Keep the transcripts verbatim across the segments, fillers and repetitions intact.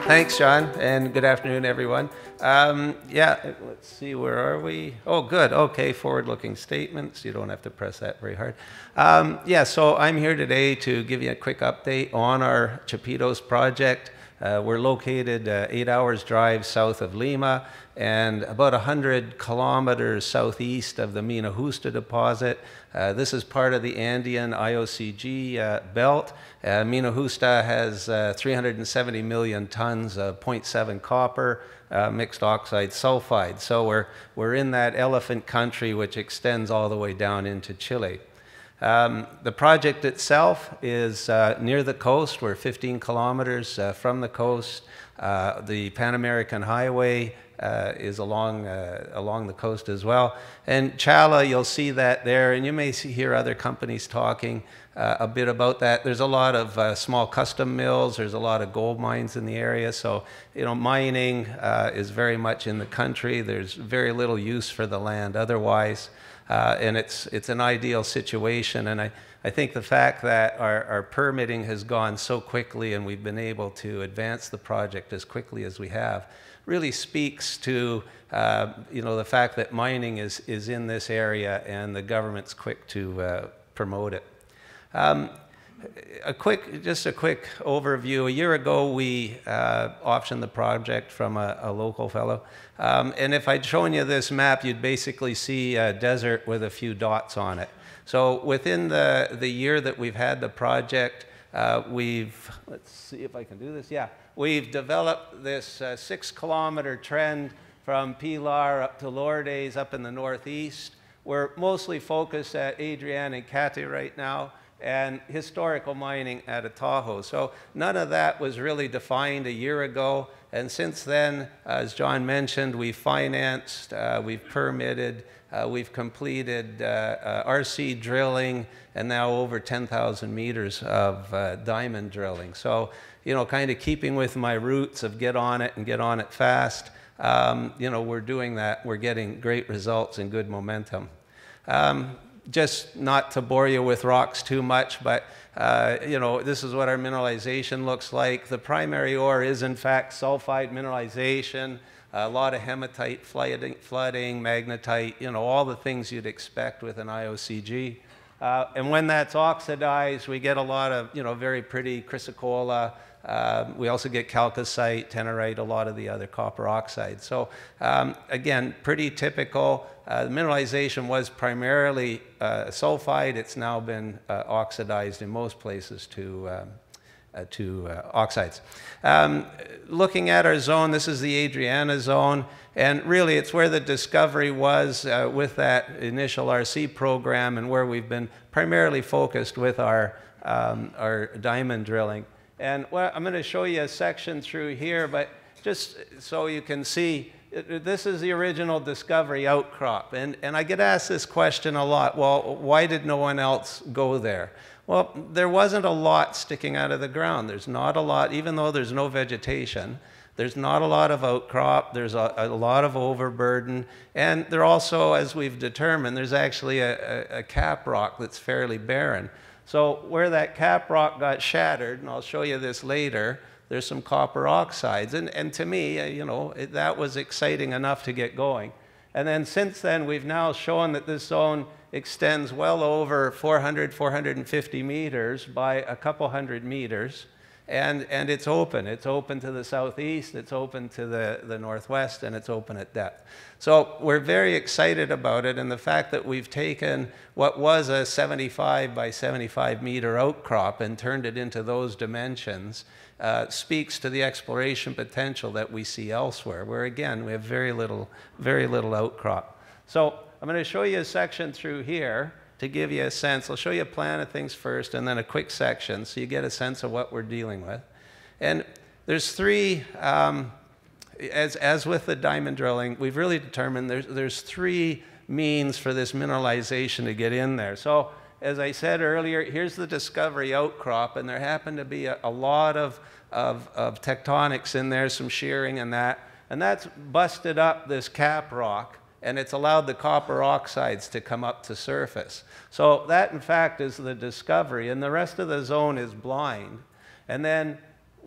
Thanks, John, and good afternoon, everyone. Um, yeah, let's see, where are we? Oh, good. Okay, forward-looking statements. You don't have to press that very hard. Um, yeah, so I'm here today to give you a quick update on our Chapitos project. Uh, we're located uh, eight hours drive south of Lima and about one hundred kilometers southeast of the Mina Justa deposit. Uh, this is part of the Andean I O C G uh, belt. Uh, Mina Justa has uh, three hundred seventy million tons of zero point seven copper, uh, mixed oxide sulfide. So we're, we're in that elephant country which extends all the way down into Chile. Um, the project itself is uh, near the coast. We're fifteen kilometers uh, from the coast. Uh, the Pan American Highway uh, is along, uh, along the coast as well. And Chala, you'll see that there, and you may see, hear other companies talking uh, a bit about that. There's a lot of uh, small custom mills. There's a lot of gold mines in the area. So, you know, mining uh, is very much in the country. There's very little use for the land otherwise. Uh, and it's, it's an ideal situation. And I, I think the fact that our, our permitting has gone so quickly and we've been able to advance the project as quickly as we have really speaks to uh, you know, the fact that mining is, is in this area and the government's quick to uh, promote it. Um, A quick, just a quick overview. A year ago, we uh, optioned the project from a, a local fellow. Um, and if I'd shown you this map, you'd basically see a desert with a few dots on it. So within the, the year that we've had the project, uh, we've, let's see if I can do this. Yeah, we've developed this uh, six kilometer trend from Pilar up to Lourdes up in the northeast. We're mostly focused at Adrian and Cate right now, and historical mining at Atajo. So none of that was really defined a year ago. And since then, as John mentioned, we've financed, uh, we've permitted, uh, we've completed uh, uh, R C drilling, and now over ten thousand meters of uh, diamond drilling. So, you know, kind of keeping with my roots of get on it and get on it fast, um, you know, we're doing that. We're getting great results and good momentum. Um, Just not to bore you with rocks too much, but uh, you know, this is what our mineralization looks like. The primary ore is in fact sulfide mineralization, a lot of hematite flooding, flooding, magnetite, you know, all the things you'd expect with an I O C G. Uh, and when that's oxidized, we get a lot of, you know, very pretty chrysocolla. Uh, we also get chalcocite, tenorite, a lot of the other copper oxides. So um, again, pretty typical. Uh, the mineralization was primarily uh, sulfide. It's now been uh, oxidized in most places to, um, uh, to uh, oxides. Um, looking at our zone, this is the Adriana zone, and really it's where the discovery was uh, with that initial R C program and where we've been primarily focused with our, um, our diamond drilling. And well, I'm going to show you a section through here, but just so you can see, this is the original discovery outcrop. And, and I get asked this question a lot. Well, why did no one else go there? Well, there wasn't a lot sticking out of the ground. There's not a lot, even though there's no vegetation. There's not a lot of outcrop. There's a, a lot of overburden. And there also, as we've determined, there's actually a, a, a cap rock that's fairly barren. So where that cap rock got shattered, and I'll show you this later, there's some copper oxides. And, and to me, you know, it, that was exciting enough to get going. And then since then, we've now shown that this zone extends well over four hundred, four hundred fifty meters by a couple hundred meters. And, and it's open. It's open to the southeast, it's open to the, the northwest, and it's open at depth. So we're very excited about it, and the fact that we've taken what was a seventy-five by seventy-five meter outcrop and turned it into those dimensions uh, speaks to the exploration potential that we see elsewhere, where again, we have very little, very little outcrop. So I'm going to show you a section through here to give you a sense. I'll show you a plan of things first and then a quick section so you get a sense of what we're dealing with. And there's three, um, as, as with the diamond drilling, we've really determined there's, there's three means for this mineralization to get in there. So as I said earlier, here's the discovery outcrop, and there happened to be a, a lot of, of, of tectonics in there, some shearing and that, and that's busted up this cap rock, and it's allowed the copper oxides to come up to surface. So that, in fact, is the discovery, and the rest of the zone is blind. And then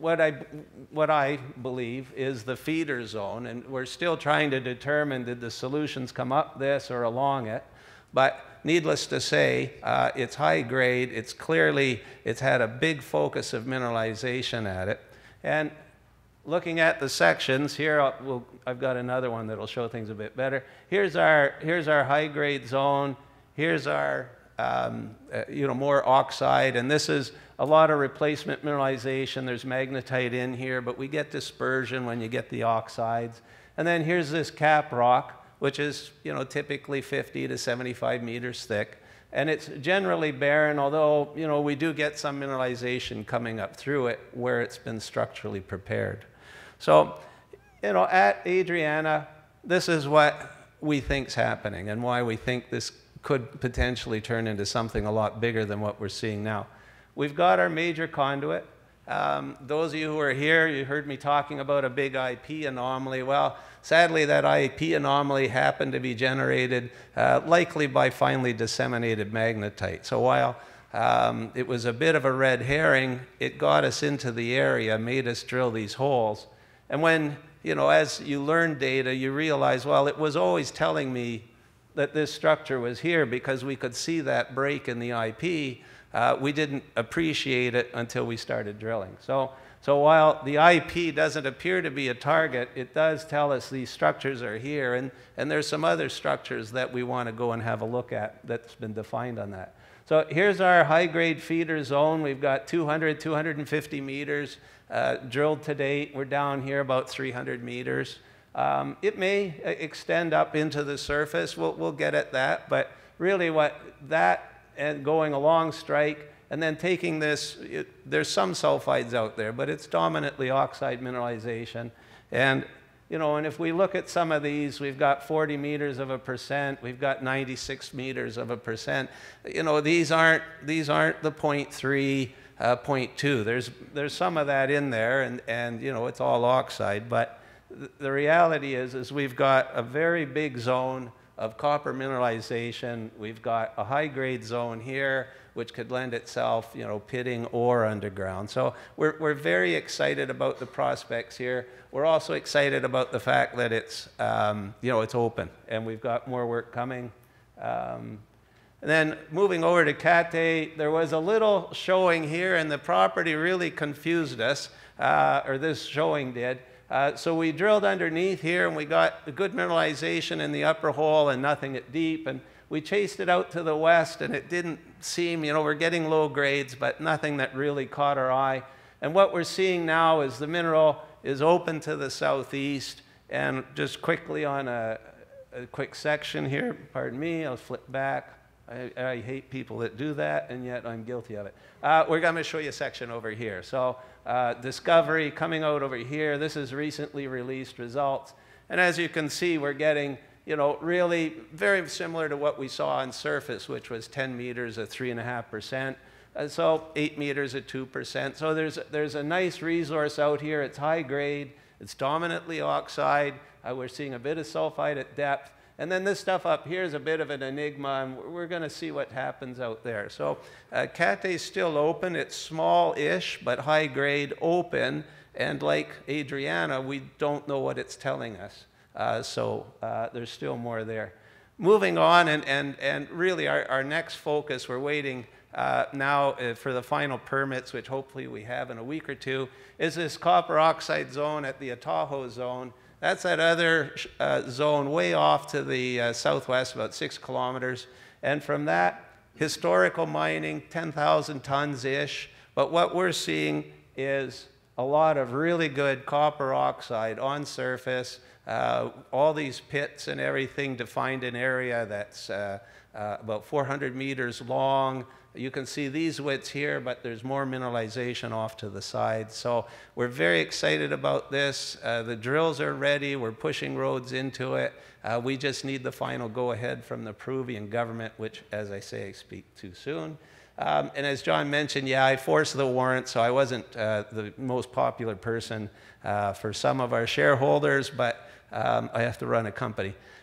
what I, what I believe is the feeder zone, and we're still trying to determine did the solutions come up this or along it. But needless to say, uh, it's high grade. It's clearly, it's had a big focus of mineralization at it. And looking at the sections here, I'll, we'll, I've got another one that'll show things a bit better. Here's our, here's our high grade zone. Here's our, um, uh, you know, more oxide. And this is a lot of replacement mineralization. There's magnetite in here, but we get dispersion when you get the oxides. And then here's this cap rock, which is, you know, typically fifty to seventy-five meters thick. And it's generally barren, although, you know, we do get some mineralization coming up through it where it's been structurally prepared. So, you know, at Adriana, this is what we think's happening and why we think this could potentially turn into something a lot bigger than what we're seeing now. We've got our major conduit. Um, those of you who are here, you heard me talking about a big I P anomaly. Well, sadly, that I P anomaly happened to be generated uh, likely by finely disseminated magnetite. So while um, it was a bit of a red herring, it got us into the area, made us drill these holes. And when, you know, as you learn data, you realize, well, it was always telling me that this structure was here because we could see that break in the I P. Uh, we didn't appreciate it until we started drilling. So, so while the I P doesn't appear to be a target, it does tell us these structures are here, and, and there's some other structures that we want to go and have a look at that's been defined on that. So here's our high-grade feeder zone. We've got two hundred, two hundred fifty meters uh, drilled to date. We're down here about three hundred meters. Um, it may extend up into the surface. We'll, we'll get at that, but really what that and going along strike, and then taking this, it, there's some sulfides out there, but it's dominantly oxide mineralization. And, you know, and if we look at some of these, we've got forty meters of a percent, we've got ninety-six meters of a percent. You know, these aren't, these aren't the zero point three, uh, zero point two. There's, there's some of that in there, and, and, you know, it's all oxide, but th the reality is, is we've got a very big zone of copper mineralization. We've got a high-grade zone here, which could lend itself, you know, pitting ore underground. So we're, we're very excited about the prospects here. We're also excited about the fact that it's, um, you know, it's open, and we've got more work coming. Um, and then moving over to Kate, there was a little showing here, and the property really confused us, uh, or this showing did. Uh, so we drilled underneath here, and we got a good mineralization in the upper hole and nothing at deep. And we chased it out to the west, and it didn't seem, you know, we're getting low grades, but nothing that really caught our eye. And what we're seeing now is the mineral is open to the southeast. And just quickly on a, a quick section here, pardon me, I'll flip back. I, I hate people that do that, and yet I'm guilty of it. Uh, we're going to show you a section over here. So uh, discovery coming out over here. This is recently released results. And as you can see, we're getting, you know, really very similar to what we saw on surface, which was ten meters at three point five percent. Uh, so eight meters at two percent. So there's, there's a nice resource out here. It's high grade. It's dominantly oxide. Uh, we're seeing a bit of sulfide at depth. And then this stuff up here is a bit of an enigma, and we're going to see what happens out there. So uh, Kate's still open. It's small-ish, but high-grade open. And like Adriana, we don't know what it's telling us. Uh, so uh, there's still more there. Moving on, and, and, and really our, our next focus, we're waiting uh, now uh, for the final permits, which hopefully we have in a week or two, is this copper oxide zone at the Ataho zone. That's that other uh, zone way off to the uh, southwest, about six kilometers. And from that, historical mining, ten thousand tons-ish. But what we're seeing is a lot of really good copper oxide on surface, uh, all these pits and everything to find an area that's uh, uh, about four hundred meters long. You can see these widths here, but there's more mineralization off to the side. So we're very excited about this. Uh, the drills are ready. We're pushing roads into it. Uh, we just need the final go-ahead from the Peruvian government, which, as I say, I speak too soon. Um, and as John mentioned, yeah, I forced the warrant, so I wasn't uh, the most popular person uh, for some of our shareholders, but um, I have to run a company.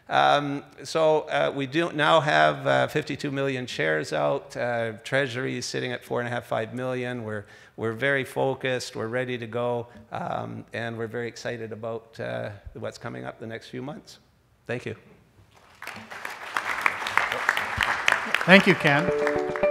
Um, so uh, we do now have uh, fifty-two million shares out. Uh, Treasury is sitting at four and a half, five million. We're we're very focused. We're ready to go, um, and we're very excited about uh, what's coming up the next few months. Thank you. Thank you, Ken.